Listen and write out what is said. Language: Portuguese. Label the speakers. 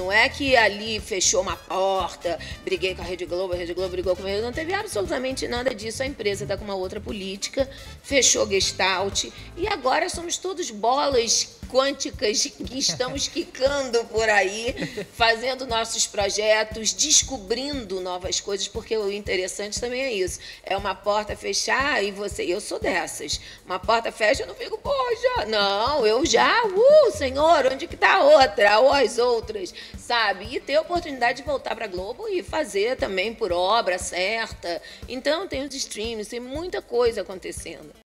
Speaker 1: não é que ali fechou uma porta, briguei com a Rede Globo brigou comigo, não teve absolutamente nada disso. A empresa está com uma outra política, fechou Gestalt e agora somos todos bolas quânticas que estamos quicando por aí, fazendo nossos projetos, descobrindo novas coisas, porque o interessante também é isso. É uma porta fechar e eu sou dessas. Uma porta fecha, eu não fico, poxa, não, eu já, senhor, onde que tá a outra? Ou as outras, sabe? E ter a oportunidade de voltar para a Globo e fazer também por obra certa. Então, tem os streams, tem muita coisa acontecendo.